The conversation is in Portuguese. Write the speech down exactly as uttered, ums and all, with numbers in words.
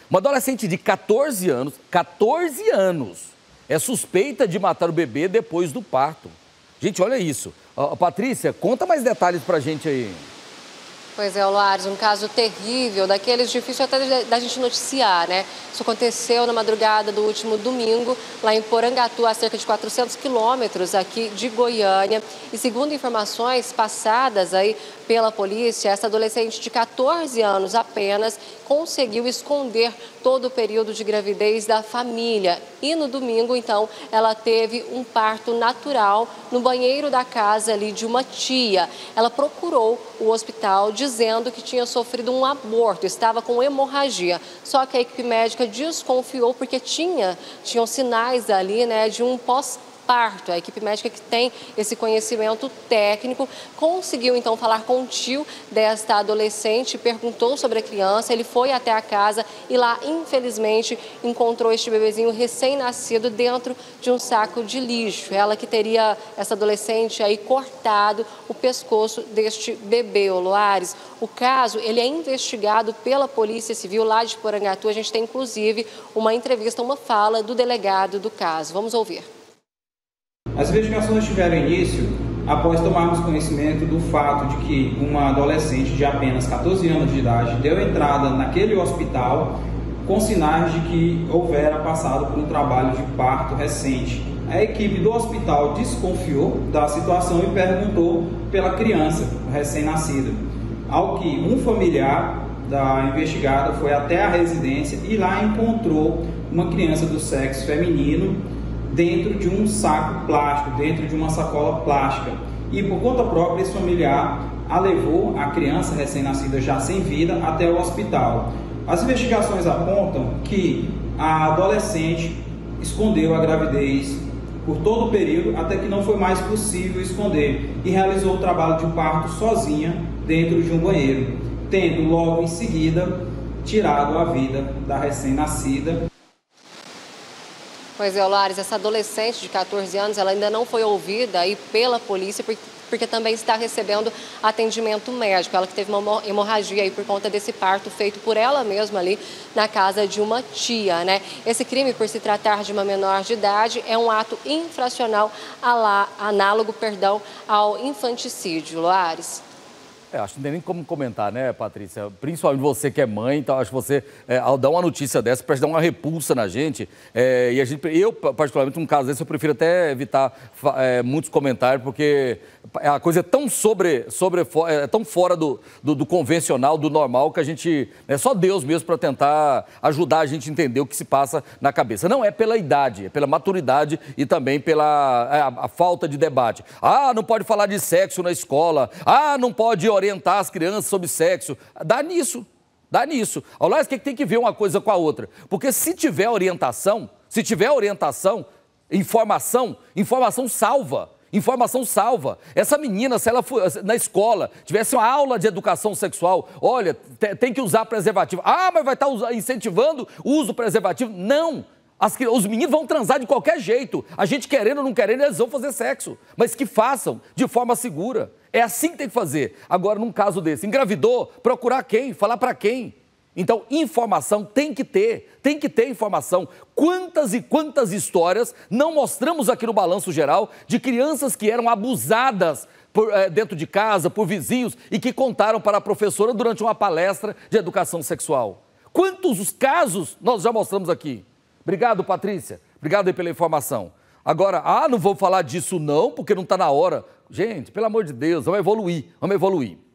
Uma adolescente de quatorze anos, quatorze anos, é suspeita de matar o bebê depois do parto. Gente, olha isso. Uh, Patrícia, conta mais detalhes pra gente aí. Pois é, Loares, um caso terrível, daqueles difícil até da gente noticiar, né? Isso aconteceu na madrugada do último domingo, lá em Porangatu, a cerca de quatrocentos quilômetros aqui de Goiânia. E segundo informações passadas aí pela polícia, essa adolescente de quatorze anos apenas conseguiu esconder todo o período de gravidez da família. E no domingo, então, ela teve um parto natural no banheiro da casa ali de uma tia. Ela procurou o hospital dizendo que tinha sofrido um aborto, estava com hemorragia. Só que a equipe médica desconfiou porque tinha, tinham sinais ali, né, de um pós parto. A equipe médica que tem esse conhecimento técnico conseguiu então falar com o tio desta adolescente, perguntou sobre a criança, ele foi até a casa e lá infelizmente encontrou este bebezinho recém-nascido dentro de um saco de lixo. Ela que teria, essa adolescente aí, cortado o pescoço deste bebê, Loares. O caso, ele é investigado pela Polícia Civil lá de Porangatu. A gente tem inclusive uma entrevista, uma fala do delegado do caso. Vamos ouvir. As investigações tiveram início após tomarmos conhecimento do fato de que uma adolescente de apenas quatorze anos de idade deu entrada naquele hospital com sinais de que houvera passado por um trabalho de parto recente. A equipe do hospital desconfiou da situação e perguntou pela criança recém-nascida, ao que um familiar da investigada foi até a residência e lá encontrou uma criança do sexo feminino dentro de um saco plástico, dentro de uma sacola plástica. E por conta própria, esse familiar a levou, a criança recém-nascida já sem vida, até o hospital. As investigações apontam que a adolescente escondeu a gravidez por todo o período, até que não foi mais possível esconder, e realizou o trabalho de parto sozinha dentro de um banheiro, tendo logo em seguida tirado a vida da recém-nascida. Pois é, Loares, essa adolescente de quatorze anos, ela ainda não foi ouvida aí pela polícia, porque, porque também está recebendo atendimento médico. Ela que teve uma hemorragia aí por conta desse parto feito por ela mesma ali na casa de uma tia, né? Esse crime, por se tratar de uma menor de idade, é um ato infracional análogo, perdão, ao infanticídio, Loares. É, acho que não tem nem como comentar, né, Patrícia? Principalmente você que é mãe, então acho que você, é, ao dar uma notícia dessa, parece dar uma repulsa na gente. É, e a gente, eu, particularmente, num caso desse, eu prefiro até evitar é, muitos comentários, porque a coisa é tão sobre, sobre é tão fora do, do, do convencional, do normal, que a gente, é só Deus mesmo para tentar ajudar a gente a entender o que se passa na cabeça. Não é pela idade, é pela maturidade e também pela a, a falta de debate. Ah, não pode falar de sexo na escola. Ah, não pode orientar as crianças sobre sexo. Dá nisso, dá nisso. Aliás, o que tem que ver uma coisa com a outra? Porque se tiver orientação, se tiver orientação, informação, informação salva. Informação salva. Essa menina, se ela for na escola, tivesse uma aula de educação sexual, olha, tem que usar preservativo. Ah, mas vai estar incentivando o uso do preservativo? Não. As, os meninos vão transar de qualquer jeito. A gente querendo ou não querendo, eles vão fazer sexo. Mas que façam de forma segura. É assim que tem que fazer. Agora, num caso desse, engravidou, procurar quem? Falar para quem? Então, informação tem que ter, tem que ter informação. Quantas e quantas histórias não mostramos aqui no Balanço Geral de crianças que eram abusadas por, é, dentro de casa, por vizinhos, e que contaram para a professora durante uma palestra de educação sexual. Quantos os casos nós já mostramos aqui? Obrigado, Patrícia. Obrigado aí pela informação. Agora, ah, não vou falar disso não, porque não está na hora. Gente, pelo amor de Deus, vamos evoluir, vamos evoluir.